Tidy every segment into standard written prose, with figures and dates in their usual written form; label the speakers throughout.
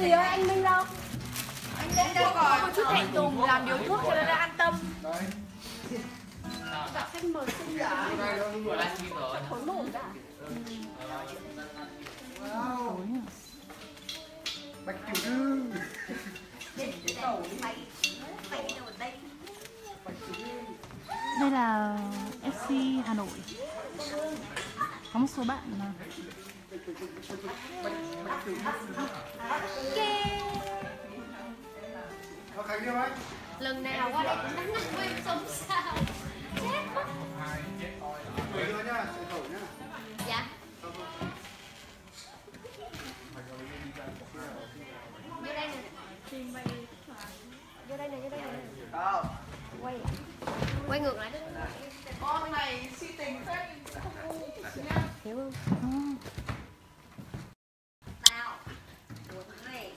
Speaker 1: gì ơi, anh Minh đâu? Anh đến đâu rồi? Một chút hẹn Tùng làm điều thuốc cho nên đã an tâm. Đặt khách mời xinh giả. Khối nổ đã.
Speaker 2: Bạch Tiểu Thư.
Speaker 3: Đây là FC Hà Nội. Có một số bạn mà
Speaker 1: Lần nào qua đây cũng đánh anh Nguyên sống sao? Chết mất. Dạ. Vô đây nè. Vô đây nè, vô đây nè. Quay lại. Quay ngược lại.
Speaker 4: Con này si tình phết không ngu nhá.
Speaker 1: Hiểu không?
Speaker 4: Nào. Của thằng này.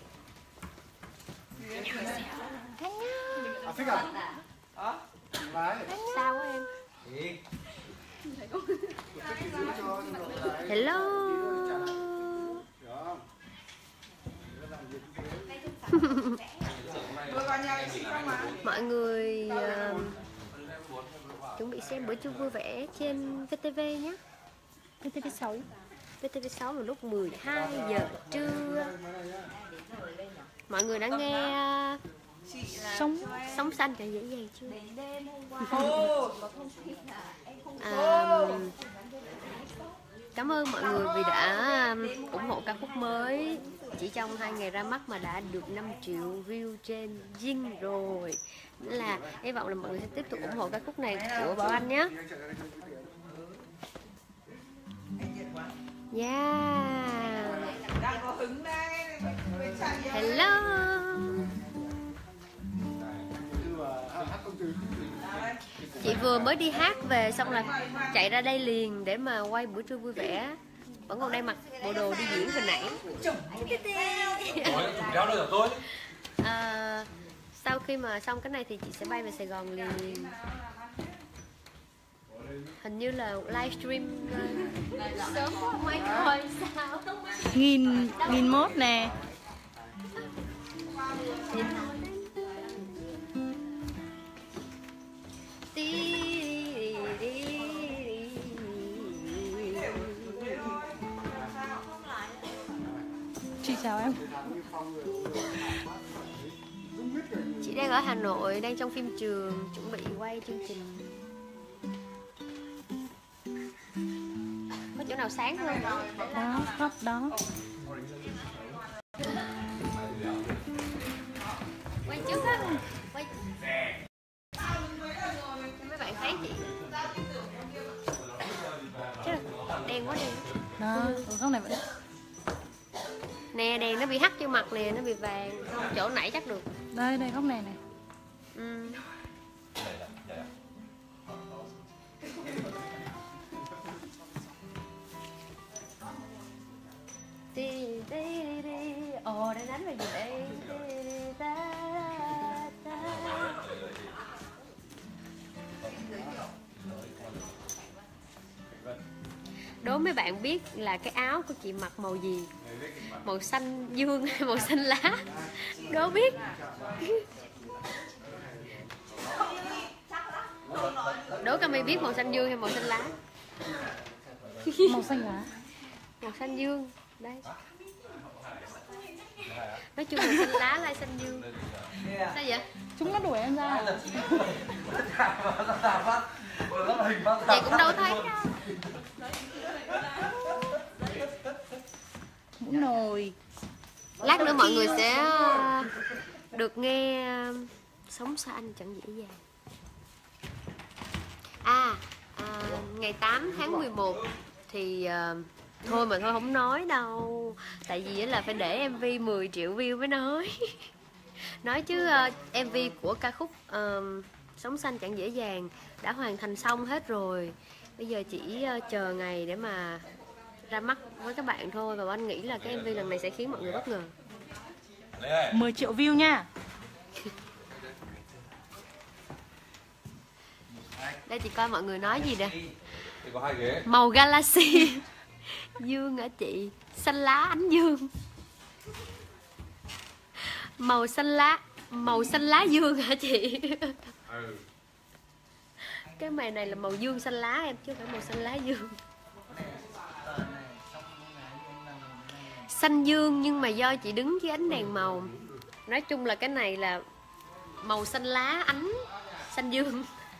Speaker 2: Phích à?
Speaker 4: Hả?
Speaker 2: Lái.
Speaker 1: Sao quá em? Hello. Mọi người chuẩn bị xem bữa trưa vui vẻ trên VTV nhé.
Speaker 3: VTV6.
Speaker 1: VTV6 vào lúc 12 giờ trưa. Mọi người đã nghe Sống xanh chẳng dễ dàng chưa? Cảm ơn mọi người vì đã ủng hộ ca khúc mới. Chỉ trong 2 ngày ra mắt mà đã được 5 triệu view trên Zing rồi. Nên là hy vọng là mọi người sẽ tiếp tục ủng hộ ca khúc này của Bảo Anh nhé. Yeah. Hello. Chị vừa mới đi hát về xong là chạy ra đây liền để mà quay bữa trưa vui vẻ. Vẫn còn đang mặc bộ đồ đi diễn hồi nãy. Sau khi mà xong cái này thì chị sẽ bay về Sài Gòn liền. Hình như là livestream sớm quá không ai coi sao.
Speaker 3: Nghìn mốt nè. Chị chào em.
Speaker 1: Chị đang ở Hà Nội, đang trong phim trường, chuẩn bị quay chương trình. Có chỗ nào sáng không?
Speaker 3: Đó, góc đó.
Speaker 1: Quay trước á. Quay. Mấy bạn thấy chị. Chứ đen quá đen.
Speaker 3: Đó, góc này vẫn.
Speaker 1: Nè, đèn nó bị hắt trên mặt nè, nó bị vàng. Không, chỗ nãy chắc được.
Speaker 3: Đây, góc này này.
Speaker 1: Ồ, đang đánh về gì đây? Đố mấy bạn biết là cái áo của chị mặc màu gì? Màu xanh dương hay màu xanh lá? Đố biết. Đố Cami biết màu xanh dương hay màu xanh lá?
Speaker 3: Màu xanh lá.
Speaker 1: Màu xanh dương. Đây. Nói chung là xanh lá hay xanh dương. Sao vậy?
Speaker 3: Chúng nó đuổi em ra.
Speaker 1: Chị cũng đâu thấy đâu.
Speaker 3: Mũ nồi.
Speaker 1: Lát nữa mọi người sẽ được nghe Sống xa anh chẳng dễ dàng. Ngày 8 tháng 11 thì thôi mà thôi không nói đâu. Tại vì là phải để MV 10 triệu view mới nói. Nói chứ MV của ca khúc Sống xanh chẳng dễ dàng đã hoàn thành xong hết rồi. Bây giờ chỉ chờ ngày để mà ra mắt với các bạn thôi. Và anh nghĩ là cái MV lần này sẽ khiến mọi người bất ngờ.
Speaker 3: 10 triệu view nha.
Speaker 1: Đây chị coi mọi người nói gì nè.
Speaker 2: Có 2 ghế.
Speaker 1: Màu Galaxy. Dương hả chị? Xanh lá ánh dương. Màu xanh lá dương hả chị?
Speaker 2: Ừ.
Speaker 1: Cái mày này là màu dương xanh lá em, chứ không phải màu xanh lá dương. Xanh dương nhưng mà do chị đứng dưới ánh đèn màu. Nói chung là cái này là màu xanh lá ánh xanh dương.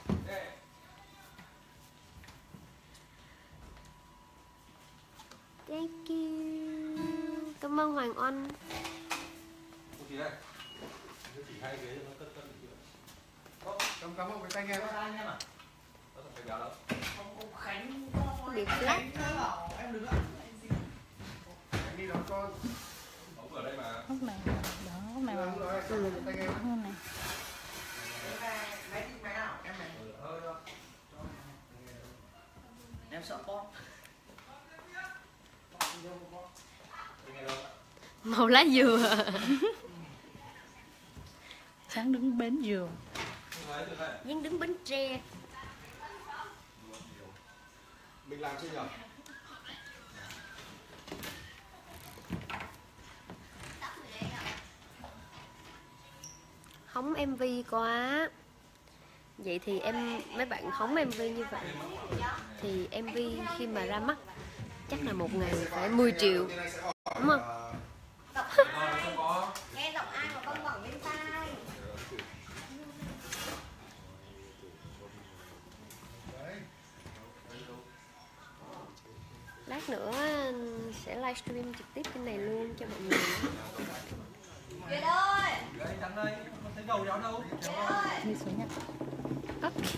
Speaker 1: Thank you. Cảm ơn Hoàng Oanh.
Speaker 2: Chị đây. Chỉ 2 ghế nó cất cắm một cái tay nghe đó. Có phải béo đâu.
Speaker 1: Bị flat.
Speaker 2: Em đứng ạ. Em đi nó có ống ở đây mà.
Speaker 3: Lúc này đó, lúc này mà
Speaker 2: Tay nghe.
Speaker 3: hôm này.
Speaker 5: Em sợ con.
Speaker 1: Màu lá dừa.
Speaker 3: Sáng đứng bến dừa.
Speaker 1: Nhưng đứng Bến Tre.
Speaker 2: Mình làm chưa nhỉ?
Speaker 1: Hóng MV quá. Vậy thì mấy bạn hóng MV như vậy thì MV khi mà ra mắt chắc là một ngày phải 10 triệu, đúng không?
Speaker 4: Nghe giọng ai mà bâng bỏng bên tai.
Speaker 1: Lát nữa sẽ livestream trực tiếp trên này luôn cho mọi người.
Speaker 4: Việt ơi,
Speaker 5: Đấy, Thắng ơi, không thấy đầu đó đâu.
Speaker 4: Việt ơi.
Speaker 3: Đi xuống nhặt.
Speaker 1: Ok.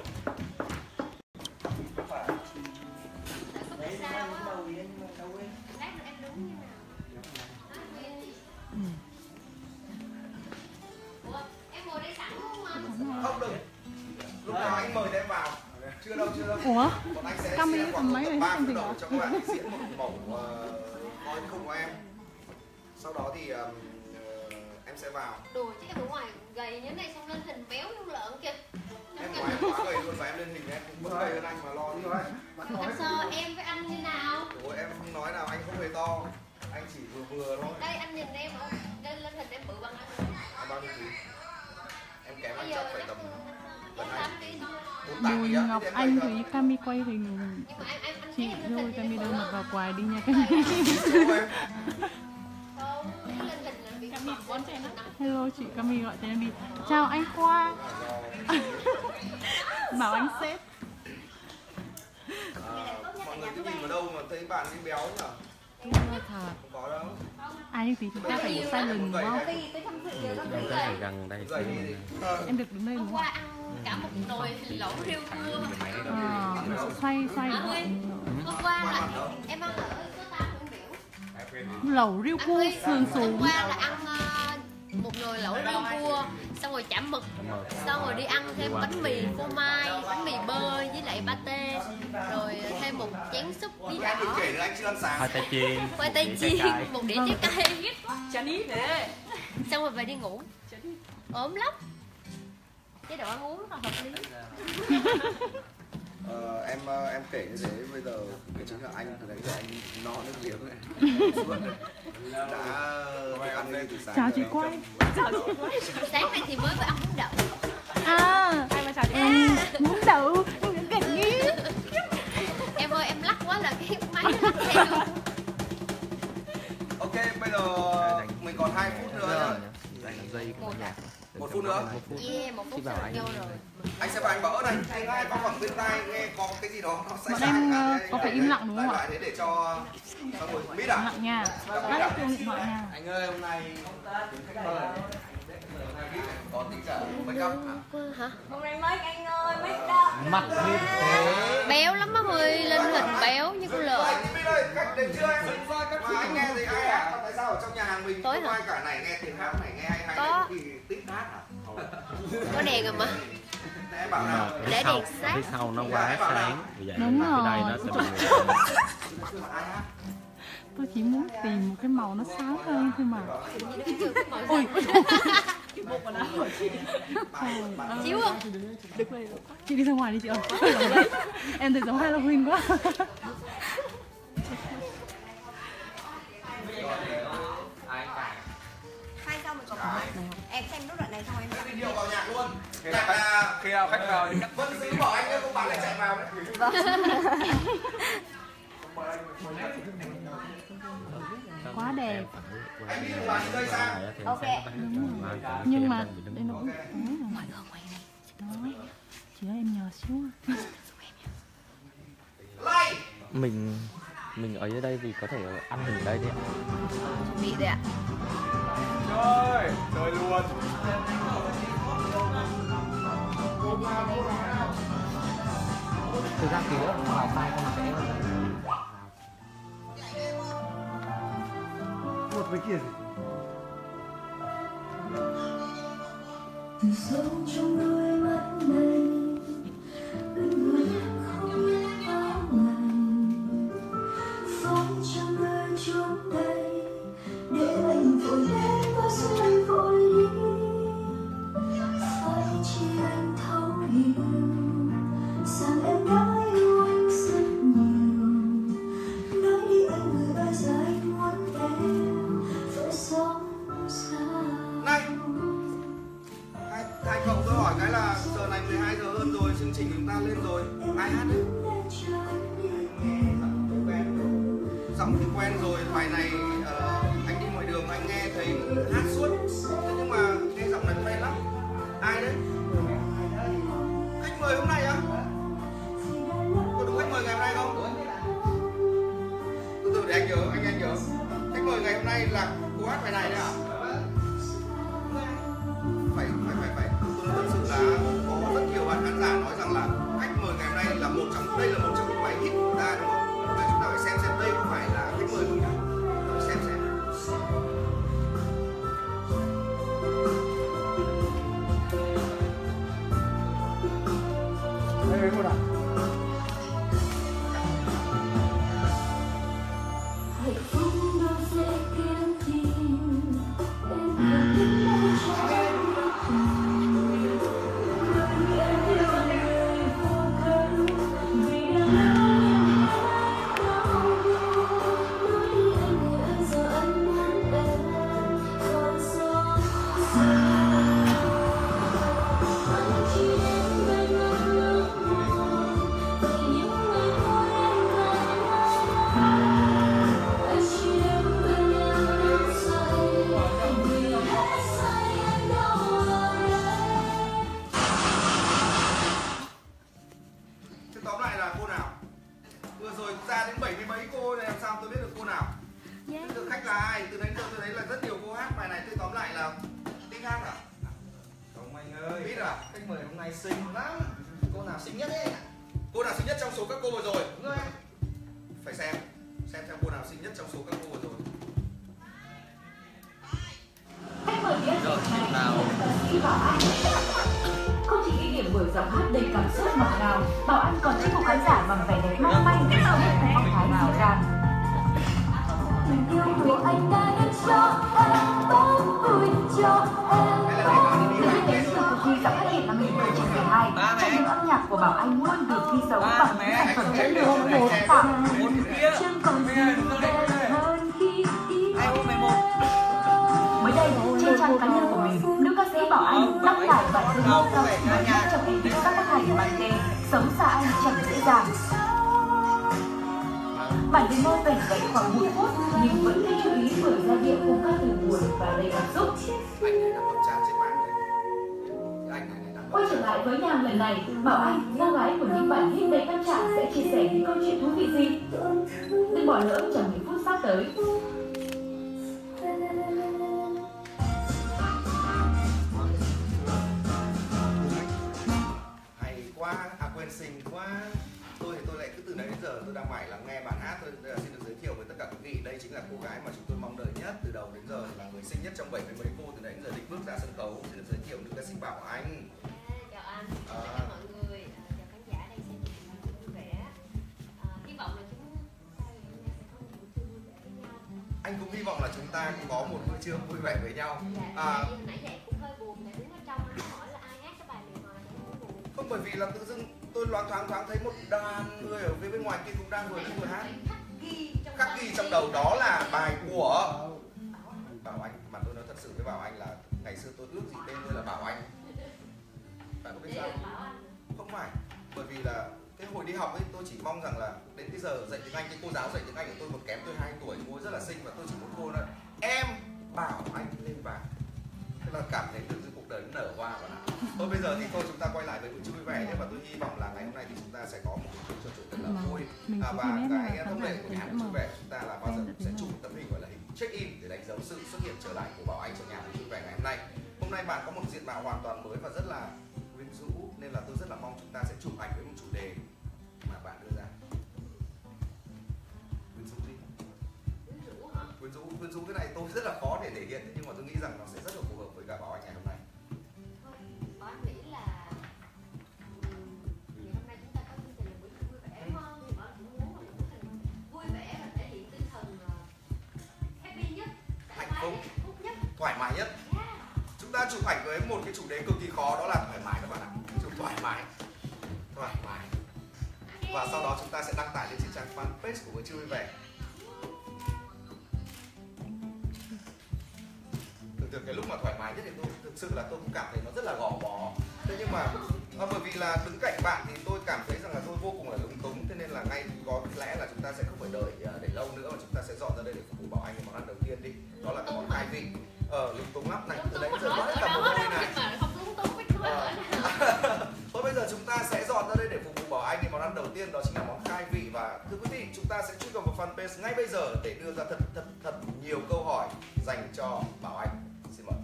Speaker 2: Không được. Lúc nào anh mời em vào. Chưa đâu.
Speaker 3: Ủa?
Speaker 2: Bọn anh sẽ
Speaker 3: Cam
Speaker 2: xem
Speaker 3: đi
Speaker 2: khoảng
Speaker 3: cầm máy này
Speaker 2: ba
Speaker 3: không
Speaker 2: phút
Speaker 3: gì
Speaker 2: đầu
Speaker 3: hả?
Speaker 2: cho các bạn diễn một mẫu coi không của em. Sau đó thì em sẽ vào.
Speaker 1: Đùa chứ em ở ngoài gầy như thế này xong lên hình béo như lợn kìa.
Speaker 2: Em nói em quá gầy luôn và em lên hình em cũng vẫn gầy hơn anh mà lo đi rồi.
Speaker 1: Làm sao em với anh như nào?
Speaker 2: Ủa, em không nói nào, anh không hề to. Anh chỉ vừa thôi.
Speaker 1: Đây anh nhìn em ở lên hình em bự bằng anh.
Speaker 2: Em bao nhiêu ký? Em kém anh
Speaker 1: Bây
Speaker 2: chắc
Speaker 1: giờ
Speaker 2: phải
Speaker 1: chắc
Speaker 2: tầm
Speaker 1: 48 đi thôi.
Speaker 2: 48
Speaker 3: Bùi
Speaker 2: ký á.
Speaker 3: Ngọc
Speaker 2: Thì em
Speaker 3: Anh
Speaker 2: gầy
Speaker 3: thì Cami quay hình
Speaker 1: Nhưng mà anh
Speaker 3: chị
Speaker 1: thấy em lên
Speaker 3: thôi,
Speaker 1: hình thì
Speaker 3: Cami
Speaker 1: em
Speaker 3: đâu
Speaker 1: bự
Speaker 3: mà
Speaker 1: hơn.
Speaker 3: vào quài đi nha Cami.
Speaker 2: thật. Em.
Speaker 1: Không, lên hình là bị mập lên trên nó.
Speaker 3: Hello chị Cami gọi tên em đi. Chào anh Khoa. Bảo anh sếp.
Speaker 2: Mọi người cứ nhìn vào đâu mà thấy bạn đi béo nhỉ?
Speaker 3: Thật.
Speaker 2: Không có đâu.
Speaker 3: Ai thì chúng ta phải silent đúng không?
Speaker 4: Đi tới thăm thị
Speaker 6: Em tới này gần đây
Speaker 2: Gầy đi.
Speaker 3: Em được đứng đây
Speaker 1: Hôm
Speaker 3: đúng
Speaker 1: qua
Speaker 3: không?
Speaker 1: ăn cả một nồi lẩu riêu cua.
Speaker 3: Xoay
Speaker 1: À,
Speaker 3: đúng
Speaker 1: Huy,
Speaker 3: không?
Speaker 1: hôm qua là em ăn ở số 8 Nguyễn Biểu.
Speaker 3: Lẩu riêu
Speaker 1: Anh
Speaker 3: cua
Speaker 1: Huy,
Speaker 3: sườn
Speaker 1: hôm
Speaker 3: xù.
Speaker 1: qua là ăn một nồi lẩu riêu cua, xong rồi chả mực, xong rồi đi ăn thêm bánh mì phô mai, bánh mì bơ với lại pate, rồi thêm một chén súp bí
Speaker 2: Anh đừng
Speaker 1: đỏ,
Speaker 2: kể nữa, anh chưa ăn sáng.
Speaker 6: khoai tây chiên,
Speaker 1: khoai tây chiên, một đĩa trái cây,
Speaker 4: chán ít thế.
Speaker 1: xong rồi về đi ngủ. Ốm lắm. Chế độ ăn uống rất là hợp lý.
Speaker 2: Em kể như thế bây giờ cái chính là anh từ đấy giờ anh no nước miếng này. Đã ăn lên từ sáng.
Speaker 3: Chào
Speaker 2: rồi
Speaker 3: chị
Speaker 2: anh
Speaker 3: Quay.
Speaker 1: Sáng nay thì mới phải ăn bún đậu.
Speaker 3: À,
Speaker 4: Ai mà chào chị.
Speaker 3: bún đậu, cảnh nghĩ.
Speaker 1: Em ơi em lắc quá là cái máy nó lắc theo.
Speaker 2: Ok, bây giờ mình còn 2 phút nữa nhá.
Speaker 6: dây của nhạc.
Speaker 2: 1 phút nữa.
Speaker 1: Yeah, một phút
Speaker 6: Bảo
Speaker 1: sau
Speaker 6: anh.
Speaker 1: vô rồi.
Speaker 2: Anh sẽ vào anh bảo này, anh nghe có khoảng bên tai nghe có cái gì đó nó sai
Speaker 3: Bọn
Speaker 2: sai.
Speaker 3: em
Speaker 2: chẳng
Speaker 3: có phải im lặng đúng không ạ?
Speaker 2: Lại thế để cho mọi người biết
Speaker 3: Im
Speaker 2: à?
Speaker 3: lặng nha. Lát chuông điện thoại nha.
Speaker 2: Anh ơi hôm nay có tính cả make up hả?
Speaker 1: Hả?
Speaker 4: Hôm nay make anh ơi, make up.
Speaker 6: Mặt như thế.
Speaker 1: Béo lắm á Huy, lên hình béo như con lợn.
Speaker 2: Anh biết ơi, cách đến chưa anh? Mà anh nghe thì ai hát? Tại sao ở trong nhà hàng mình
Speaker 1: Tối
Speaker 2: không
Speaker 1: hả?
Speaker 2: ai cả này nghe tiếng hát này nghe hay hay
Speaker 1: Có.
Speaker 2: này thì tít hát à?
Speaker 1: Có đèn rồi mà.
Speaker 2: Thế em bảo nào?
Speaker 1: Để đèn sát.
Speaker 6: Phía sau nó quá sáng, vì vậy
Speaker 3: Đúng
Speaker 6: cái đây
Speaker 3: rồi.
Speaker 6: nó sẽ bị
Speaker 2: Ai hát?
Speaker 3: Tôi chỉ muốn tìm một cái màu nó sáng hơn thôi mà. Ôi,
Speaker 1: Chiếu không?
Speaker 3: chị đi ra ngoài đi chị ơi. Em thấy giống Halloween quá.
Speaker 4: Hai sau mình có
Speaker 3: Quá đẹp.
Speaker 2: Anh đi vào đi đây sang.
Speaker 1: Ok.
Speaker 3: Nhưng mà đây nó cũng mọi người quay này. Nói. Chứ em nhờ xíu.
Speaker 6: Mình ở dưới đây thì có thể ăn hình đây đi ạ.
Speaker 1: Bị đấy ạ.
Speaker 2: Chơi luôn.
Speaker 6: Thực ra thì vào tay con sẽ
Speaker 2: Một với kia gì?
Speaker 7: Từ sâu trong đôi mắt này ước muốn không áo ngần phóng cho người chốn đây để anh vội đến và rồi vội đi phải chi anh thấu hiểu rằng em đã yêu anh rất nhiều nói đi anh người bây giờ anh muốn em phải sống sao.
Speaker 2: Này, hai cậu tôi hỏi cái là giờ này 12 giờ hơn rồi, chương trình chúng ta lên rồi, ai hát đấy? Giọng thì quen rồi, bài này anh đi ngoài đường anh nghe thấy hát suốt, thế nhưng mà nghe giọng này quen lắm. Ai đấy? Khách mời hôm nay á? Có đúng khách mời ngày hôm nay không? Từ từ để anh nhớ, anh nhớ. Khách mời ngày hôm nay là cô hát bài này đấy à? Phải. Tôi thật sự là có rất nhiều bạn khán giả nói rằng là khách mời ngày hôm nay là đây là một trong những bài hit của ta, đúng không? Và chúng ta phải xem đây có phải là khách mời không nhỉ? Chúng ta phải xem. Đây cô nào?
Speaker 7: Hạnh phúc đâu sẽ kiếm tìm em không biết đâu
Speaker 2: Tóm lại là cô nào? Vừa rồi ra đến 70 mấy cô này, làm sao tôi biết được cô nào? Biết được khách là ai? Từ nãy giờ tôi thấy là rất nhiều cô hát bài này, tôi tóm lại là thích hát à?
Speaker 5: Không anh ơi.
Speaker 2: Biết à?
Speaker 5: Khách mời hôm nay xinh lắm. Cô nào xinh nhất ấy?
Speaker 2: Cô nào xinh nhất trong số các cô vừa rồi?
Speaker 5: Đúng rồi.
Speaker 2: Phải xem cô nào xinh nhất trong số các cô vừa rồi.
Speaker 6: Rồi, xin vào.
Speaker 7: Không chỉ ghi điểm bởi giọng hát đầy cảm xúc ngọt ngào, Bảo Anh còn thuyết phục khán giả bằng vẻ đẹp mong manh với giọng hát phong thái dịu dàng. Tình yêu của anh đã đến cho em, bao vui cho em. Từ khi đến từ cuộc thi giọng hát Việt năm 2012, trong những âm nhạc của Bảo Anh luôn được ghi dấu bằng những sản phẩm chất lượng và sáng tạo. Chẳng còn gì đẹp hơn khi ý. Mới đây, trên trang cá nhân của mình, nữ ca sĩ Bảo Anh đăng tải bài thơ mô cao mới nhất trong MV sắp phát hành mang tên Sống xa anh chẳng dễ dàng. Bản demo vẻn vẹn khoảng 1 phút nhưng vẫn gây chú ý bởi giai điệu cùng các từ buồn và đầy cảm xúc. Quay trở lại với nhạc lần này, Bảo Anh, giang gái của những bản hit đầy tâm trạng sẽ chia sẻ những câu chuyện thú vị gì? Đừng bỏ lỡ trong những phút sắp tới.
Speaker 2: Quên xinh quá. Tôi lại cứ từ nãy đến giờ tôi đang mải lắng nghe bản hát. Tôi xin được giới thiệu với tất cả quý vị, đây chính là cô gái mà chúng tôi mong đợi nhất từ đầu đến giờ, là người xinh nhất trong 70 mấy cô từ nãy đến giờ định bước ra sân khấu. Xin được giới thiệu nữ ca sĩ Bảo Anh.
Speaker 1: Chào anh, chào mọi người, chào khán giả đang xem chương trình vui vẻ. Hy vọng là chúng ta ngày hôm nay sẽ có một buổi trưa vui vẻ với nhau.
Speaker 2: Anh cũng hy vọng là chúng ta cũng có một bữa trưa vui vẻ với nhau.
Speaker 1: Nhưng nãy giờ cũng hơi buồn, tại đứng ở trong anh hỏi là ai hát cái bài này mà em buồn.
Speaker 2: Không, bởi vì là tự dưng tôi thoáng thấy một đàn người ở phía bên ngoài kia cũng đang vừa hát. Khắc ghi trong đầu đó là bài của Bảo Anh. Mà tôi nói thật sự với Bảo Anh là ngày xưa tôi ước gì tên tôi là Bảo Anh. Bạn có biết sao? Không phải, bởi vì là cái cái hồi đi học ấy tôi chỉ mong rằng là đến bây giờ dạy tiếng Anh, cái cô giáo dạy tiếng Anh của tôi còn kém tôi 2 tuổi, cô ấy rất là xinh và tôi chỉ muốn cô nói em bảo anh lên bảng. Thế là cảm thấy tự dưng cuộc đời nó nở hoa và nào. Thôi bây giờ thì thôi chúng ta quay lại với buổi trưa vui vẻ nhé, và tôi hy vọng là ngày hôm nay thì chúng ta sẽ có một cái trò chuyện rất là vui. Và cái thông lệ của nhà hàng vui vẻ chúng ta là bao giờ cũng sẽ chụp một tấm hình gọi là hình check in để đánh dấu sự xuất hiện trở lại của Bảo Anh trong nhà hàng vui vẻ ngày hôm nay. Hôm nay bạn có một diện mạo hoàn toàn mới và rất là quyến rũ, nên là tôi rất là mong chúng ta sẽ chụp ảnh với một chủ đề mà bạn đưa ra. Quyến rũ đi. Quyến rũ cái này tôi rất là khó để thể hiện, nhưng mà tôi nghĩ rằng nó sẽ rất là phù hợp với cả Bảo Anh ngày hôm nay.
Speaker 1: Bảo Anh nghĩ là ngày hôm nay chúng ta có chương trình là buổi trưa vui vẻ đúng không? Thì Bảo Anh cũng muốn một buổi hình vui vẻ và thể hiện tinh thần happy nhất,
Speaker 2: Hạnh phúc
Speaker 1: nhất,
Speaker 2: thoải mái nhất. Chúng ta chụp ảnh với một cái chủ đề cực kỳ khó, đó là thoải mái các bạn ạ. Chụp thoải mái. Và sau đó chúng ta sẽ đăng tải lên trên trang fanpage của buổi trưa vui vẻ. Từ cái lúc mà thoải mái nhất thì tôi thực sự là tôi cũng cảm thấy nó rất là gò bó. Thế nhưng mà bởi vì là đứng cạnh bạn thì tôi cảm thấy rằng là tôi vô cùng là lúng túng, thế nên là ngay có lẽ là chúng ta sẽ không phải đợi để lâu nữa mà chúng ta sẽ dọn ra đây để phục vụ Bảo Anh cái món ăn đầu tiên đi. Đó là cái món khai vị. Lúng túng lắm này, từ đấy giờ nói cả mồ hôi này. Thôi bây giờ chúng ta sẽ dọn ra đây để phục vụ Bảo Anh cái món ăn đầu tiên, đó chính là món khai vị. Và thưa quý vị, chúng ta sẽ truy cập vào fanpage ngay bây giờ để đưa ra thật nhiều câu hỏi dành cho Bảo Anh. Xin mời.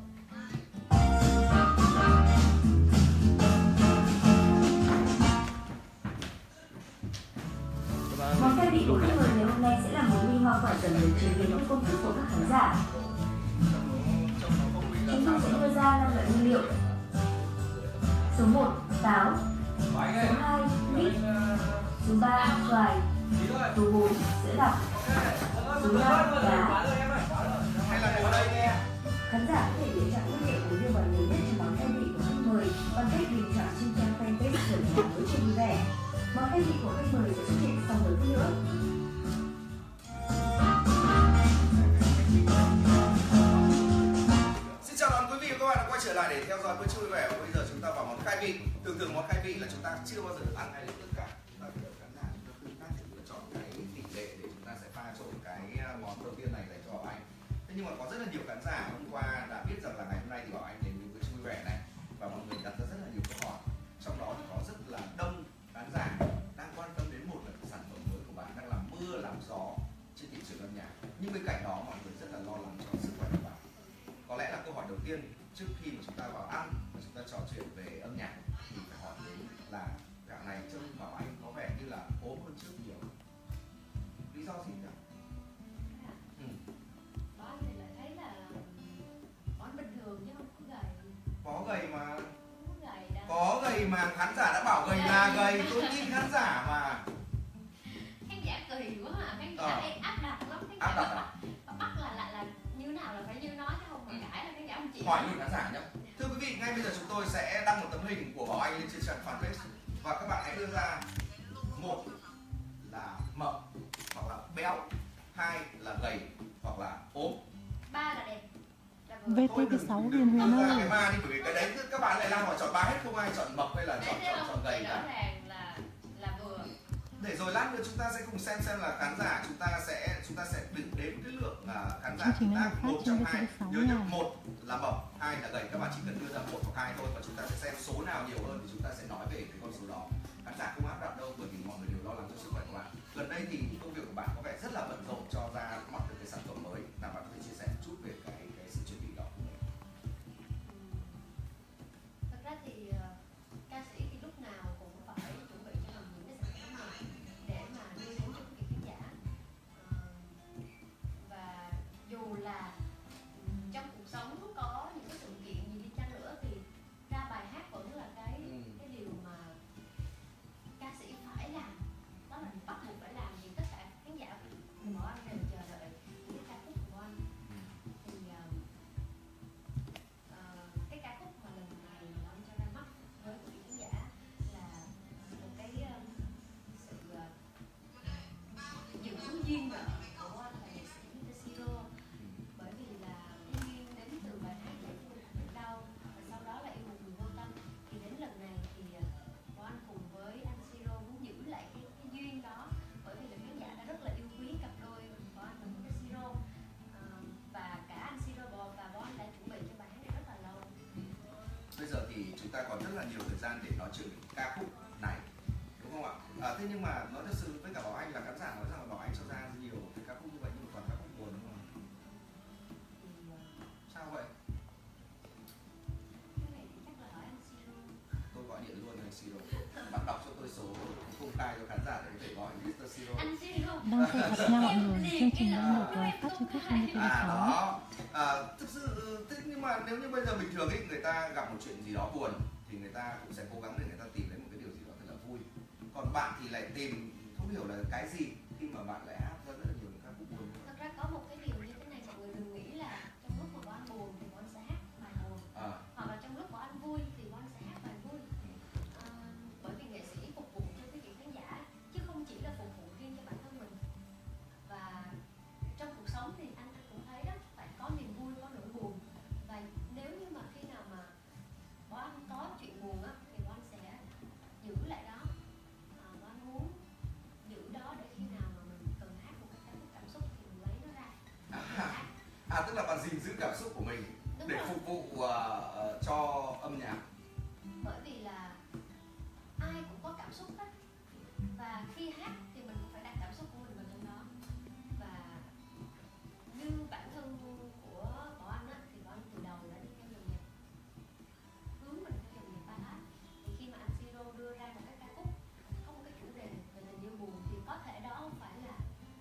Speaker 7: Món khai vị của khách mời ngày hôm nay sẽ là một ly hoa quả dầm được chế biến theo công thức của các khán giả. Chúng tôi sẽ đưa ra 5 loại nguyên liệu. Số 1, táo. Số 2, mít. Số 3, xoài. Số 4, sữa đặc. Số 5, cá.
Speaker 2: Hay là ngồi đây nghe.
Speaker 7: Khán giả có thể lựa chọn nguyên liệu của riêng bạn nhiều nhất cho món khai vị của khách mời bằng cách bình chọn trên trang fanpage của nhà hàng bữa trưa vui vẻ. Món khai vị của khách mời sẽ xuất hiện sau một phút nữa.
Speaker 2: Xin chào đón quý vị và các bạn đã quay trở lại để theo dõi bữa trưa vui vẻ. Và bây giờ chúng ta vào món khai vị. Thường món khai vị là chúng ta chưa bao giờ được ăn ngay lập tức cả. Chúng ta phải đợi khán giả chúng ta tương tác để lựa chọn cái tỷ lệ để chúng ta sẽ pha trộn cái món đầu tiên này dành cho Bảo Anh. Thế nhưng mà có rất là nhiều khán giả hôm qua đã biết rằng là ngày hôm nay thì Bảo Anh đến với bữa trưa vui vẻ này, và mọi người đặt ra rất là nhiều câu hỏi. Trong đó thì có rất là đông khán giả đang quan tâm đến một là sản phẩm mới của bạn đang làm mưa làm gió trên thị trường âm nhạc, nhưng bên cạnh đó mọi người rất là lo lắng cho sức khỏe của bạn. Có lẽ là câu hỏi đầu tiên trước khi mà chúng ta vào ăn và chúng ta trò chuyện về âm nhạc thì phải hỏi đến là dạo này trông Bảo Anh có vẻ như là ốm hơn trước nhiều. Lý do gì nhỉ?
Speaker 1: Bảo Anh thì lại thấy là Bảo Anh bình thường chứ không có gầy.
Speaker 2: Có gầy mà.
Speaker 1: Không có gầy đâu.
Speaker 2: Có gầy mà, khán giả đã bảo gầy là gầy, tôi tin khán giả mà.
Speaker 1: Khán giả kỳ quá hả? Khán giả hay áp đặt lắm.
Speaker 2: Áp đặt à?
Speaker 1: Bắt là như nào là phải như nói chứ không mà cãi là khán giả không chịu.
Speaker 2: Hỏi luôn khán giả nhé. Thưa quý vị, ngay bây giờ chúng tôi sẽ đăng một tấm hình của Bảo Anh lên trên trang fanpage và các bạn hãy đưa ra: 1 là mập hoặc là béo, 2 là gầy hoặc là ốm,
Speaker 1: 3 là đẹp. Là vừa.
Speaker 3: VT6 Huyền Huyền
Speaker 2: đưa ra
Speaker 3: ơi.
Speaker 2: cái ba đi, bởi vì cái đấy các bạn lại đang hỏi chọn ba hết, không ai chọn mập hay là chọn gầy
Speaker 1: Rõ
Speaker 2: cả.
Speaker 1: ràng là vừa.
Speaker 2: Để rồi lát nữa chúng ta sẽ cùng xem là khán giả chúng ta sẽ đếm cái lượng khán giả
Speaker 3: Chương trình
Speaker 2: chúng
Speaker 3: này
Speaker 2: ta
Speaker 3: phát
Speaker 2: 1
Speaker 3: trên
Speaker 2: trong 2.
Speaker 3: VT6
Speaker 2: Nhớ nhá,
Speaker 3: nha.
Speaker 2: 1 là mập, 2 là gầy, các bạn chỉ cần đưa ra 1 hoặc 2 thôi và chúng ta sẽ xem số nào nhiều hơn thì chúng ta sẽ nói về cái con số đó. Khán giả không áp đặt đâu, bởi vì mọi người đều lo lắng cho sức khỏe của bạn. Gần đây thì công việc của bạn có vẻ rất là bận rộn cho ra mắt được cái sản phẩm mới, nào bạn có thể chia sẻ một chút về cái sự chuẩn bị đó.
Speaker 1: Thật ra thì ca sĩ thì lúc nào cũng phải chuẩn bị cho mình những cái sản phẩm này để mà đưa đến cho quý vị khán giả. Và dù là trong cuộc sống có những cái sự kiện gì đi chăng nữa thì ra bài hát vẫn là cái điều mà ca sĩ phải
Speaker 2: ta còn rất là nhiều thời gian để nói chuyện về ca khúc này, đúng không ạ? Thế nhưng mà nói thật sự với cả Bảo Anh là khán giả nói rằng là Bảo Anh cho ra nhiều cái ca khúc như vậy nhưng mà toàn ca khúc buồn, đúng không ạ? Sao vậy? Tôi gọi điện luôn anh Siro. Bạn đọc cho tôi số công khai cho khán giả để có thể gọi Mr. Siro.
Speaker 1: Anh Siro.
Speaker 3: Đang hẹn gặp nhau mọi người. Chương trình đã được phát trực tiếp trên TV6.
Speaker 2: Đó. Thực sự thế nhưng mà nếu như bây giờ bình thường ấy người ta gặp một chuyện gì đó buồn thì người ta cũng sẽ cố gắng để người ta tìm đến một cái điều gì đó thật là vui. Còn bạn thì lại tìm không hiểu là cái gì khi mà bạn lại hát ra rất là nhiều những ca khúc buồn.
Speaker 1: Thật ra có một cái điều như thế này, mọi người đừng nghĩ là trong lúc mà bọn anh buồn thì bọn anh sẽ hát bài buồn, hoặc là trong lúc bọn anh vui thì bọn anh sẽ hát bài vui. Bởi vì nghệ sĩ phục vụ cho quý vị khán giả chứ không chỉ là phục vụ riêng cho bản thân mình. Và trong cuộc sống thì anh cũng thấy đó, phải có niềm vui, có nỗi buồn. Và nếu như mà khi nào mà bọn anh có chuyện buồn á thì bọn anh sẽ giữ lại đó. Bọn anh muốn giữ đó để khi nào mà mình cần hát một cái ca khúc cảm xúc thì mình lấy nó ra.
Speaker 2: Tức là bạn gìn giữ cảm xúc của mình
Speaker 1: Đúng
Speaker 2: để
Speaker 1: rồi.
Speaker 2: phục vụ cho âm nhạc.
Speaker 1: Bởi vì là ai cũng có cảm xúc hết, và khi hát thì mình cũng phải đặt cảm xúc của mình vào trong đó. Và như bản thân của bọn anh á, thì bọn anh từ đầu đã đi theo dòng nhạc, hướng mình theo dòng nhạc ballad. Thì khi mà anh Siro đưa ra một cái ca khúc có một cái chủ đề về tình yêu buồn thì có thể đó không phải là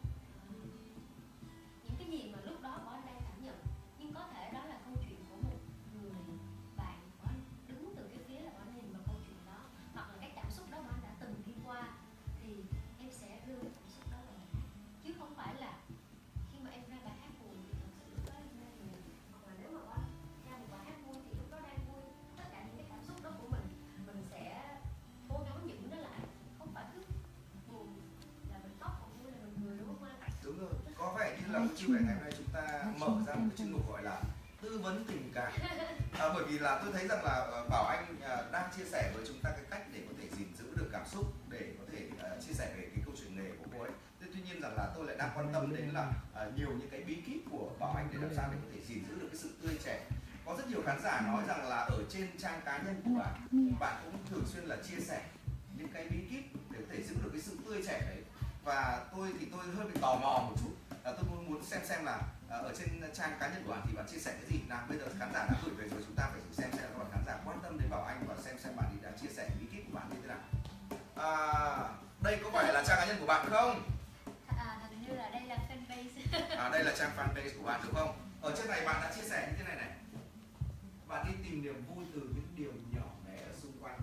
Speaker 1: những cái gì mà lúc đó bọn anh đang cảm nhận, nhưng có thể đó là câu chuyện của một người bạn của anh đứng từ cái phía là bọn anh nhìn vào câu chuyện đó, hoặc là cái cảm xúc đó bọn anh đã từng đi qua, thì em sẽ đưa cái cảm xúc đó vào bài hát, chứ không phải là khi mà em ra bài hát buồn thì thật sự lúc đó em đang buồn, hoặc là nếu mà bọn anh ra một bài hát vui thì lúc đó đang vui. Tất cả những cái cảm xúc đó của mình sẽ cố gắng giữ nó lại, không phải cứ buồn là mình khóc, còn vui là mình cười, đúng không anh?
Speaker 2: Đúng rồi, có vẻ như là buổi trưa ngày hôm nay chúng ta mở ra một cái chuyên mục gọi là tư vấn tình cảm. Bởi vì là tôi thấy rằng là Bảo Anh đang chia sẻ với chúng ta cái cách để có thể gìn giữ được cảm xúc, để có thể chia sẻ về cái câu chuyện nghề của cô ấy. Tuy nhiên rằng là tôi lại đang quan tâm đến là nhiều những cái bí kíp của Bảo Anh để làm sao để có thể gìn giữ được cái sự tươi trẻ. Có rất nhiều khán giả nói rằng là ở trên trang cá nhân của bạn cũng thường xuyên là chia sẻ những cái bí kíp để có thể giữ được cái sự tươi trẻ đấy. Và tôi thì tôi hơi bị tò mò một chút, tôi muốn xem là ở trên trang cá nhân của bạn thì bạn chia sẻ cái gì. Nào bây giờ khán giả đã gửi về rồi, chúng ta phải xem các bạn khán giả quan tâm đến Bảo Anh và xem bạn ấy đã chia sẻ bí kíp của bạn như thế nào. Đây có phải là trang cá nhân của bạn không?
Speaker 1: Hình như là đây là fanpage.
Speaker 2: Đây là trang fanpage của bạn đúng không? Ở trên này bạn đã chia sẻ như thế này này. Bạn đi tìm niềm vui từ những điều nhỏ bé ở xung quanh.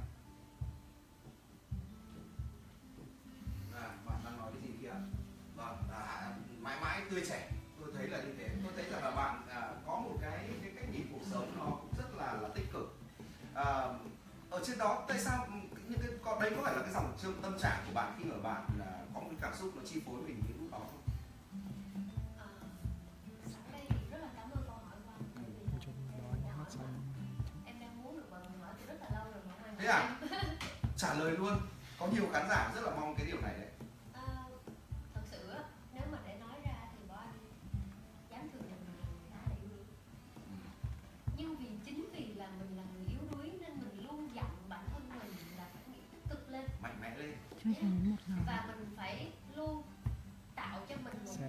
Speaker 2: Bạn đang nói cái gì kìa? Vâng, mãi mãi tươi trẻ. Tôi thấy là như thế. Tôi thấy rằng là bạn có một cái cách nhìn cuộc sống nó cũng rất là tích cực. Ở trên đó tại sao những cái đấy có phải là cái dòng tâm trạng của bạn khi mà bạn có một cái cảm xúc nó chi phối mình những lúc đó không?
Speaker 1: Sẵn đây thì rất là cảm ơn câu hỏi của anh, bởi vì em đang muốn được mọi người hỏi từ rất là lâu rồi mà không ai hỏi.
Speaker 2: Thế à? Trả lời luôn. Có nhiều khán giả rất là mong cái điều này đấy.
Speaker 1: Thật sự á, nếu mà để nói ra thì bọn anh dám thừa nhận là mình khá là yếu đuối. Nhưng chính vì là mình là người yếu đuối nên mình luôn dặn bản thân mình là phải nghĩ tích cực lên,
Speaker 2: mạnh mẽ lên.
Speaker 1: và mình phải luôn tạo cho mình một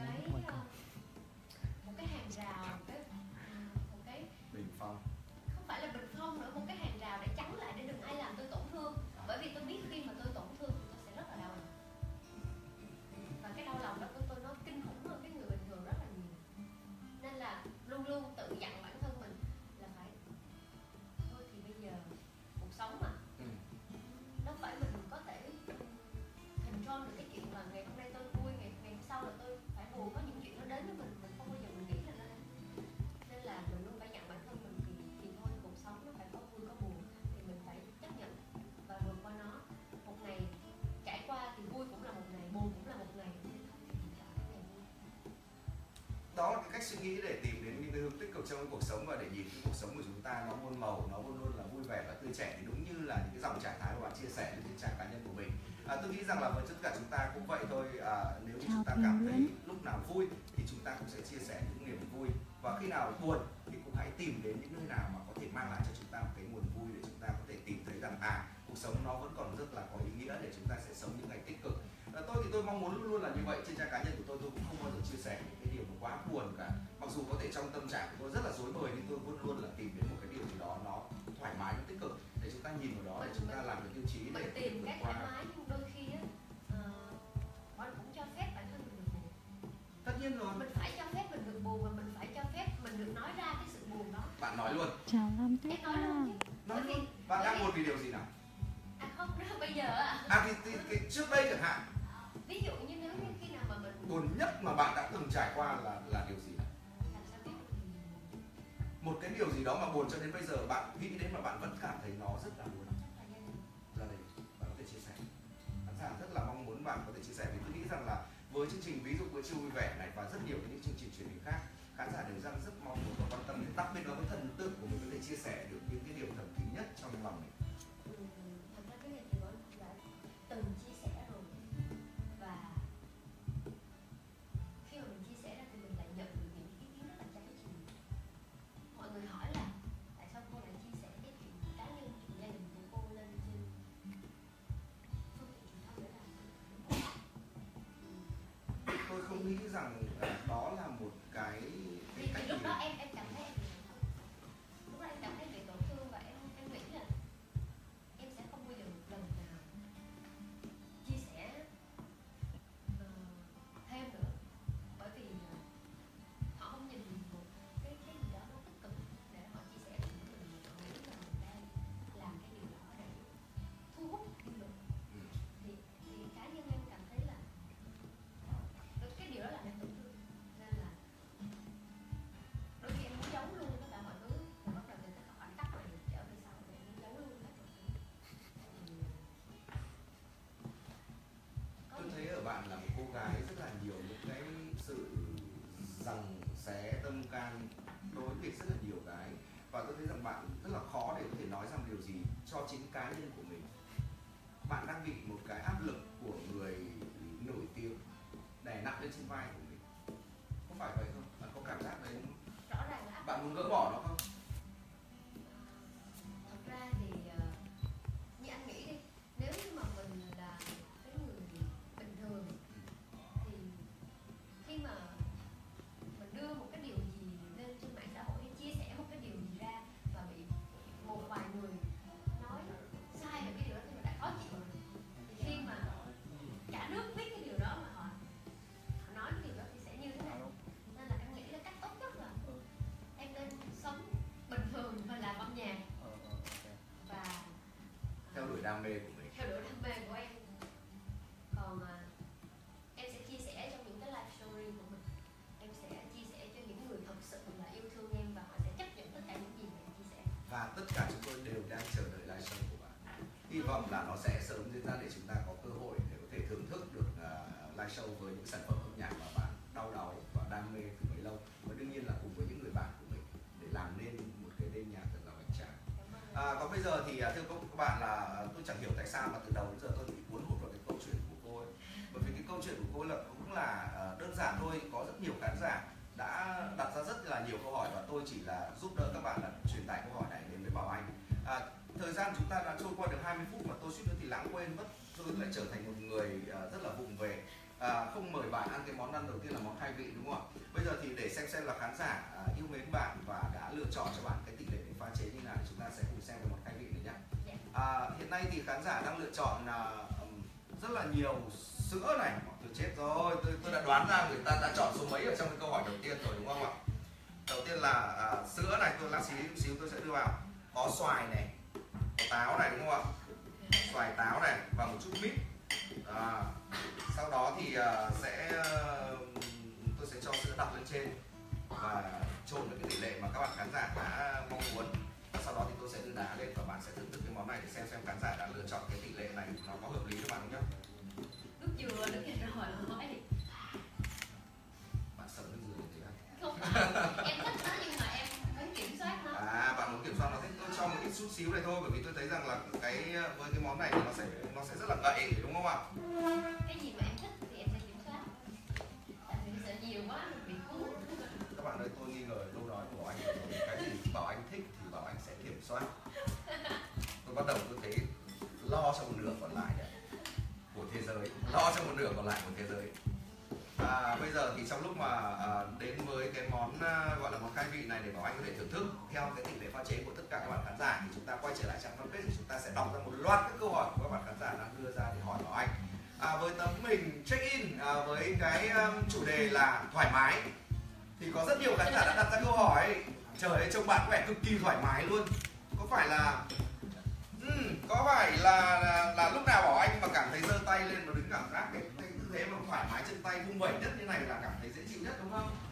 Speaker 1: cái hàng rào, một cái
Speaker 2: Bình phong.
Speaker 1: không phải là bình phong nữa, một cái hàng rào để chắn lại để đừng ai làm tôi tổn thương. Bởi vì tôi biết khi mà tôi tổn thương thì tôi sẽ rất là đau lòng, và cái đau lòng đó của tôi nó kinh khủng hơn cái người bình thường rất là nhiều. Nên là luôn luôn tự dặn bản thân mình là phải thôi thì bây giờ cuộc sống mà đâu phải mình có thể control được cái chuyện là ngày hôm nay tôi vui, ngày hôm sau là tôi phải buồn. Có những chuyện nó đến với mình không bao giờ mình nghĩ là nó đến, nên là mình luôn phải dặn bản thân mình thì thôi, cuộc sống nó phải có vui có buồn thì mình phải chấp nhận và vượt qua nó. Một ngày trải qua thì vui cũng là một ngày, buồn cũng là một ngày, nên không thể chọn cái ngày vui.
Speaker 2: Đó là cái cách suy nghĩ để tìm đến những cái hướng tích cực trong cái cuộc sống và để nhìn cái cuộc sống của chúng ta nó muôn màu, nó luôn luôn là vui vẻ và tươi trẻ, thì đúng như là những cái dòng trạng thái mà bạn chia sẻ trên trang cá nhân của mình. Tôi nghĩ rằng là với tất cả chúng ta cũng vậy thôi. Nếu như chúng ta cảm thấy lúc nào vui thì chúng ta cũng sẽ chia sẻ những niềm vui, và khi nào buồn thì cũng hãy tìm đến những nơi nào mà có thể mang lại cho chúng ta một cái nguồn vui để chúng ta có thể tìm sống nó vẫn còn rất là có ý nghĩa để chúng ta sẽ sống những ngày tích cực. Tôi thì tôi mong muốn luôn luôn là như vậy. Trên trang cá nhân của tôi cũng không bao giờ chia sẻ những cái điều mà quá buồn cả. Mặc dù có thể trong tâm trạng của tôi rất là rối bời, nhưng tôi luôn luôn là tìm đến một cái điều gì đó nó thoải mái, nó tích cực để chúng ta nhìn vào đó, để chúng ta làm cái tiêu chí để
Speaker 1: tìm cái
Speaker 2: qua.
Speaker 1: thoải mái, nhưng đôi khi á bạn cũng cho phép bản thân mình được buồn.
Speaker 2: Tất nhiên rồi.
Speaker 1: Mình phải cho phép mình được buồn, và mình phải cho phép mình được nói ra cái sự buồn đó.
Speaker 2: Bạn nói luôn.
Speaker 3: Chào Lam Tuyết
Speaker 1: Em nói luôn chứ.
Speaker 2: Nói luôn. Bạn đang buồn vì điều gì nào?
Speaker 1: Không, bây giờ ạ.
Speaker 2: Thì trước đây chẳng hạn.
Speaker 1: Ví dụ như nếu như khi nào mà mình
Speaker 2: buồn nhất mà bạn đã từng trải qua là điều gì?
Speaker 1: Làm sao biết được?
Speaker 2: Một cái điều gì đó mà buồn cho đến bây giờ bạn nghĩ đến mà bạn vẫn cảm thấy nó rất là buồn. Gia đình, bạn có thể chia sẻ. Khán giả rất là mong muốn bạn có thể chia sẻ, vì tôi nghĩ rằng là với chương trình ví dụ bữa trưa vui vẻ này và rất nhiều những chương trình truyền hình khác, khán giả đều rằng rất mong muốn và quan tâm đến, đặc biệt là với thần tượng của mình có thể chia sẻ được những cái điều thầm kín nhất trong lòng mình.
Speaker 1: Thật ra cái này thì tôi đã từng chia sẻ rồi, và khi mà mình chia sẻ ra thì mình lại nhận được những ý kiến rất là trái chiều. Mọi người hỏi là tại sao cô lại chia sẻ cái chuyện cá nhân, chuyện gia đình của cô lên trên phương tiện truyền thông để làm gì?
Speaker 2: Tôi không nghĩ rằng đó là một cái
Speaker 1: Vì lúc đó em cảm thấy em bị tổn thương. Lúc đó em cảm thấy bị tổn thương, và em nghĩ là em sẽ không bao giờ một lần nào chia sẻ thêm nữa, bởi vì họ không nhìn một cái gì đó nó tích cực để họ chia sẻ với những người mà họ nghĩ là mình đang làm cái điều đó để thu hút dư luận. Thì cá nhân em cảm thấy là cái điều đó làm em tổn thương, nên là đôi khi em muốn giấu luôn tất cả mọi thứ, và bắt đầu từ tất cả khoảnh khắc này trở về sau để em muốn giấu luôn hết mọi thứ.
Speaker 2: Tôi thấy ở bạn là một cô gái rất là nhiều những cái sự giằng xé tâm can, đối việc rất là nhiều cái, và tôi thấy rằng bạn rất là khó để có thể nói rằng điều gì cho chính cá nhân của mình. Bạn đang bị một cái áp lực của người nổi tiếng đè nặng lên trên vai của mình, có phải vậy không? Bạn có cảm giác đấy không?
Speaker 1: Rõ ràng là
Speaker 2: Bạn muốn gỡ bỏ nó không?
Speaker 1: thật ra thì như anh nghĩ đi, nếu như mà mình là cái người bình thường thì khi mà mình đưa một cái điều gì lên trên mạng xã hội hay chia sẻ một cái điều gì ra và bị một vài người nói sai về cái điều đó thì mình đã khó chịu rồi. Thì khi mà cả nước biết cái điều đó mà họ nói cái điều đó thì sẽ như thế nào? Nên là em nghĩ là cách tốt nhất là em nên sống bình thường và làm âm nhạc và
Speaker 2: Theo đuổi đam mê của mình.
Speaker 1: theo đuổi đam mê của em. Còn em sẽ chia sẻ trong những cái live story của mình, em sẽ chia sẻ cho những người thật sự là yêu thương em và họ sẽ chấp nhận tất cả những gì mà em chia sẻ.
Speaker 2: Và tất cả chúng tôi đều đang chờ đợi live show của bạn. Hy vọng là nó sẽ sớm diễn ra để chúng ta có cơ hội để có thể thưởng thức được live show với những sản phẩm âm nhạc mà bạn đau đáu và đam mê từ bấy lâu, và đương nhiên là cùng với những người bạn của mình để làm nên một cái đêm nhạc thật là hoành tráng. Còn bây giờ thì thưa các bạn, là tôi chẳng hiểu tại sao mà từ đầu đến giờ tôi bị cuốn hút vào cái câu chuyện của cô ấy. Bởi vì cái câu chuyện của cô ấy là cũng là đơn giản thôi, có rất nhiều khán giả đã đặt ra rất là nhiều câu hỏi và tôi chỉ là giúp đỡ các bạn là truyền tải câu hỏi này đến với Bảo Anh. Thời gian chúng ta đã trôi qua được 20 phút mà tôi suýt nữa thì lãng quên mất, tôi lại trở thành một người rất là vụng về, không mời bạn ăn cái món ăn đầu tiên là món khai vị, đúng không ạ? Bây giờ thì để xem là khán giả yêu mến bạn và đã lựa chọn cho bạn cái tỷ lệ để pha chế như nào thì chúng ta sẽ cùng xem về món khai vị này nhé. Hiện nay thì khán giả đang lựa chọn rất là nhiều sữa này. Tôi chết rồi, tôi đã đoán ra người ta đã chọn số mấy ở trong cái câu hỏi đầu tiên rồi, đúng không ạ? Đầu tiên là sữa này, tôi lát xíu tôi sẽ đưa vào. Có xoài này, có táo này, đúng không ạ? Xoài, táo này và một chút mít. Sau đó thì tôi sẽ cho sữa đặc lên trên và trộn với cái tỷ lệ mà các bạn khán giả đã mong muốn. Và sau đó thì tôi sẽ đưa đá lên và bạn sẽ thưởng thức cái món này để xem khán giả đã lựa chọn cái tỷ lệ này nó có hợp lý cho bạn không nhé.
Speaker 1: Nước dừa, nước dừa hỏi hỏi đi.
Speaker 2: Bạn sợ nước dừa thế à?
Speaker 1: Không phải, em thích nó nhưng mà em muốn kiểm soát nó.
Speaker 2: Bạn muốn kiểm soát nó thì tôi cho một ít chút xíu này thôi, bởi vì tôi thấy rằng là với cái món này thì nó sẽ rất là ngậy, đúng không ạ?
Speaker 1: Cái gì mà em thích thì em sẽ kiểm soát. Tại vì sợ nhiều quá mình bị cuốn.
Speaker 2: Các bạn ơi, tôi nghi ngờ câu nói của anh rồi. Cái gì Bảo Anh thích thì Bảo Anh sẽ kiểm soát. Tôi bắt đầu tôi thấy lo lo cho một nửa còn lại đấy, của thế giới, lo cho một nửa còn lại của thế giới. Bây giờ thì trong lúc mà đến với cái món gọi là món khai vị này để Bảo Anh có thể thưởng thức theo cái tỷ lệ pha chế của tất cả các bạn khán giả, thì chúng ta quay trở lại trang fanpage thì chúng ta sẽ đọc ra một loạt các câu hỏi của các bạn khán giả đang đưa ra để hỏi Bảo Anh. Với tấm hình check in với cái chủ đề là thoải mái thì có rất nhiều khán giả đã đặt ra câu hỏi. Trời ơi, trông bạn có vẻ cực kỳ thoải mái luôn. Có phải là lúc nào Bảo Anh mà cảm thấy giơ tay lên mà đứng cảm giác cái tư thế mà thoải mái, chân tay vung vẩy nhất như này là cảm thấy dễ chịu nhất, đúng không?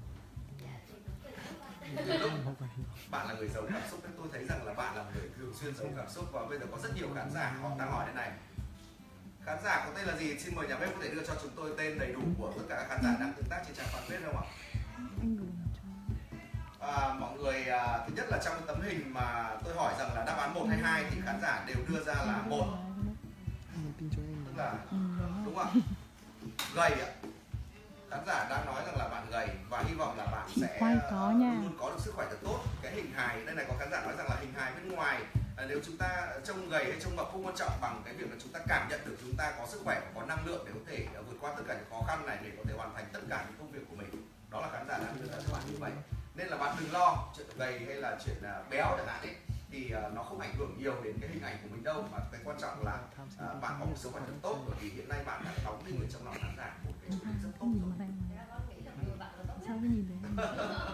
Speaker 2: Bạn là người giấu cảm xúc nên tôi thấy rằng là bạn là người thường xuyên giấu cảm xúc, và bây giờ có rất nhiều khán giả họ đang hỏi thế này. Khán giả có tên là gì? Xin mời nhà bếp có thể đưa cho chúng tôi tên đầy đủ của tất cả các khán giả đang tương tác trên trang fanpage không ạ? Mọi người thứ nhất là trong cái tấm hình mà tôi hỏi rằng là đáp án 1 hay 2 thì khán giả đều đưa ra là 1. Tức là đúng không? Gầy ạ. Khán giả đang nói rằng là bạn gầy và hy vọng là bạn sẽ luôn có được sức khỏe thật tốt. Cái hình hài đây này, có khán giả nói rằng là hình hài bên ngoài nếu chúng ta trông gầy hay trông mập không quan trọng bằng cái việc là chúng ta cảm nhận được chúng ta có sức khỏe và có năng lượng để có thể vượt qua tất cả những khó khăn này để có thể hoàn thành tất cả những công việc của mình. Đó là khán giả đang đưa ra cho bạn như vậy. Nên là bạn đừng lo chuyện gầy hay là chuyện béo chẳng hạn ấy, thì nó không ảnh hưởng nhiều đến cái hình ảnh của mình đâu, mà cái quan trọng là bạn có một sức khỏe thật tốt, bởi vì hiện nay bạn đã đóng hình trong lòng khán giả một cái chủ đề rất tốt rồi.
Speaker 3: Sao cái nhìn đấy?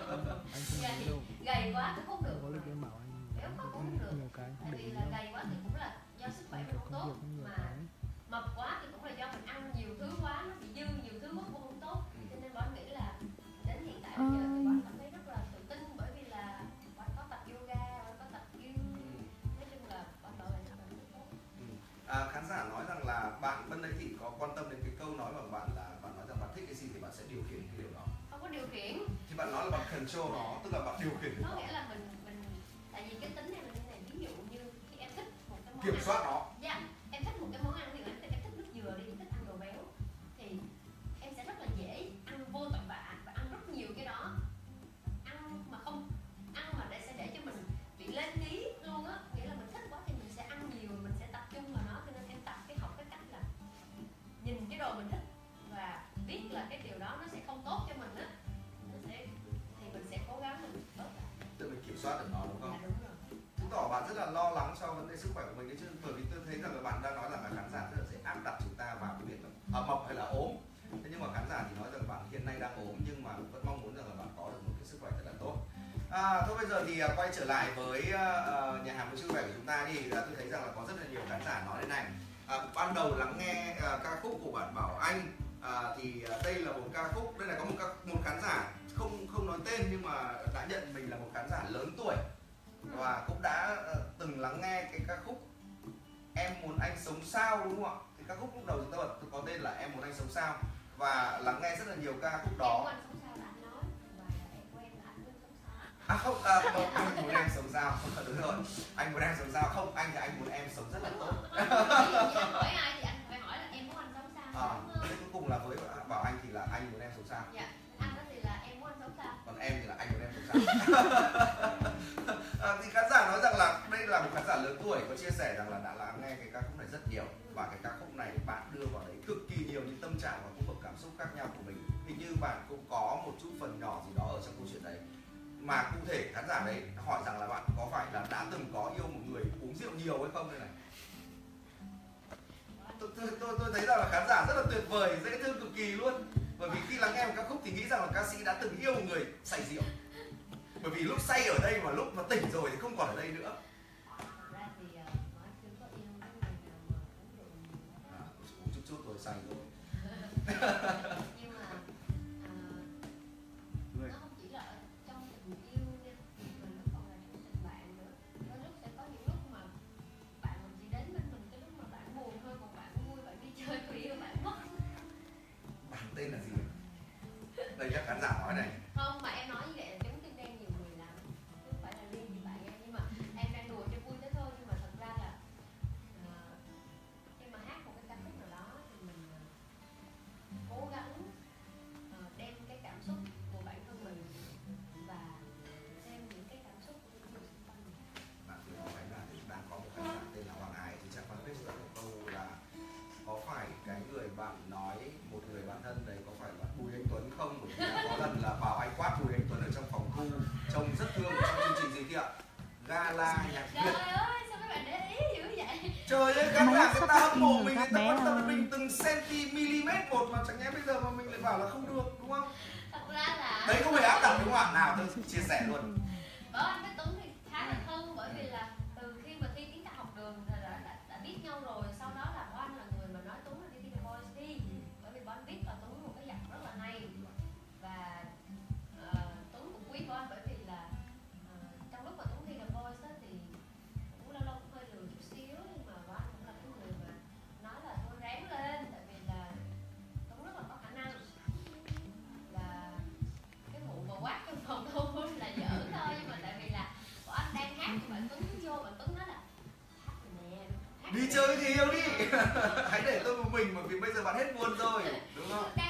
Speaker 1: Gầy quá cũng không được, béo quá cũng không được. Tại vì là gầy quá thì cũng là do sức khỏe mình không tốt, mà mập quá thì cũng là do mình ăn nhiều thứ quá, nó bị dư nhiều thứ mất cũng không tốt. Cho nên Bảo nghĩ là đến hiện tại bây giờ thì Bảo cảm thấy rất là tự tin, bởi vì là Bảo có tập yoga, Bảo có tập gym, nói chung là Bảo bảo vệ cho mình rất tốt.
Speaker 2: Khán giả nói rằng là bạn bên đây thì có quan tâm đến cái câu nói của bạn là bạn nói rằng bạn thích cái gì thì bạn sẽ điều khiển cái điều đó.
Speaker 1: Không có điều khiển.
Speaker 2: Thì bạn nói là bạn control nó, tức là bạn điều khiển
Speaker 1: nó. Nghĩa là mình tại vì cái tính này là như này, ví dụ như khi em thích một cái món
Speaker 2: kiểm
Speaker 1: ăn,
Speaker 2: soát nó.
Speaker 1: dạ, em thích một cái món ăn thì em thích nước dừa đi, em thích ăn đồ béo thì em sẽ rất là dễ ăn vô tội vạ và ăn rất nhiều cái đó, ăn mà để cho mình bị lên ký luôn á, nghĩa là mình thích quá thì mình sẽ ăn nhiều, mình sẽ tập trung vào nó. Cho nên em học cái cách là nhìn cái đồ mình thích và biết là cái điều đó nó sẽ không tốt cho mình á, thì mình sẽ cố gắng mình bớt lại.
Speaker 2: Tự mình kiểm soát được nó, đúng không?
Speaker 1: Dạ, đúng rồi.
Speaker 2: Chứng tỏ bạn rất là lo lắng cho vấn đề sức khỏe của mình đấy chứ, bởi vì tôi thấy rằng là bạn đang nói rằng là khán giả rất là dễ áp đặt chúng ta vào cái việc là mập hay là ốm. Thế nhưng mà khán giả thì nói rằng bạn hiện nay đang ốm nhưng mà vẫn mong muốn rằng là bạn có được một cái sức khỏe thật là tốt. Thôi bây giờ thì quay trở lại với nhà hàng bữa trưa vui vẻ của chúng ta đi. Tôi thấy rằng là có rất là nhiều khán giả nói thế này. Ban đầu lắng nghe ca khúc của bạn Bảo Anh thì đây là một ca khúc, đây là có một khán giả không nói tên nhưng mà đã nhận mình là một khán giả lớn tuổi và cũng đã từng lắng nghe cái ca khúc Em Muốn Anh Sống Sao, đúng không ạ? Thì ca khúc lúc đầu chúng ta có tên là Em Muốn Anh Sống Sao và lắng nghe rất là nhiều ca khúc đó. Không, anh muốn em sống sao, đúng rồi, anh muốn em sống sao, không, anh thì anh muốn em sống rất là tốt.
Speaker 1: Anh hỏi ai thì anh phải hỏi là em muốn anh sống sao.
Speaker 2: Thế cuối cùng là với Bảo Anh thì là anh muốn em sống sao.
Speaker 1: Dạ, anh đó thì là em muốn anh sống sao.
Speaker 2: Còn em thì là anh muốn em sống sao. Thì khán giả nói rằng là đây là một khán giả lớn tuổi có chia sẻ rằng là đã lắng nghe cái ca khúc này rất nhiều và cái ca khúc này bạn đưa vào đấy cực kỳ nhiều những tâm trạng và cung bậc cảm xúc khác nhau của mình. Hình như bạn cũng có một chút phần nhỏ gì đó ở trong câu chuyện đấy. Mà cụ thể khán giả đấy hỏi rằng là bạn có phải là đã từng có yêu một người uống rượu nhiều hay không đây này? Tôi thấy rằng là khán giả rất là tuyệt vời, dễ thương cực kỳ luôn. Bởi vì khi lắng nghe một ca khúc thì nghĩ rằng là ca sĩ đã từng yêu một người say rượu. Bởi vì lúc say ở đây mà lúc mà tỉnh rồi thì không còn ở đây nữa. Uống chút rồi say rồi.
Speaker 1: Nhưng mà nó không chỉ là trong tình yêu nha, mà nó còn là trong tình bạn nữa. Có lúc sẽ có những lúc mà bạn chỉ đến bên mình cái lúc mà bạn buồn thôi, còn bạn vui, bạn đi chơi người yêu bạn mất.
Speaker 2: Bạn tên là gì? Đây các khán giả nói này.
Speaker 1: Không, mà em nói như vậy là giống tim đen nhiều người làm, chứ không phải là riêng gì bạn em. Nhưng mà em đang đùa cho vui thế thôi, nhưng mà thật ra là khi mà hát một cái ca khúc nào đó thì mình cố gắng đem cái cảm xúc của bản thân mình và xem những cái cảm xúc của những người xung quanh mình.
Speaker 2: Bạn vừa nói là đang có một khán giả tên là Hoàng Hải trên trang fanpage là nhạc
Speaker 1: Trời
Speaker 2: Việt.
Speaker 1: ơi, sao mấy bạn để ý dữ vậy?
Speaker 2: Trời ơi, khán giả người ta hâm mộ mình, người
Speaker 3: các
Speaker 2: ta
Speaker 3: bé
Speaker 2: quan tâm
Speaker 3: ơi.
Speaker 2: đến mình từng cm một mà chẳng nhẽ bây giờ mà mình lại bảo là không được, đúng không?
Speaker 1: Thật ra là
Speaker 2: Đấy không hề áp đặt đúng không ạ? Nào tôi chia sẻ luôn.
Speaker 1: Bảo Anh với Tuấn thì khá là thân, bởi vì là từ khi mà thi tiếng ca học đường thì đã biết nhau rồi. Sau đó là Bảo Anh là người mà nói Tuấn là đi thi The Voice đi, bởi vì Bảo Anh biết là Tuấn một cái giọng rất là hay. Và Tuấn cũng quý Bảo Anh bởi vì là trong lúc mà Tuấn thi The Voice á, thì cũng lâu lâu cũng hơi lười chút xíu, nhưng mà Bảo Anh cũng là cái người mà nói là thôi ráng lên, tại vì là Tuấn rất là có khả năng. Và cái vụ mà quát trong phòng thu là giỡn thôi, nhưng mà tại vì là bọn anh đang hát thì bạn Tuấn vô, bạn Tuấn nói là hát rồi nè, hát
Speaker 2: Đi
Speaker 1: rồi
Speaker 2: chơi thì yêu đi. Hãy để tôi một mình bởi vì bây giờ bạn hết buồn rồi, đúng không?
Speaker 1: nè.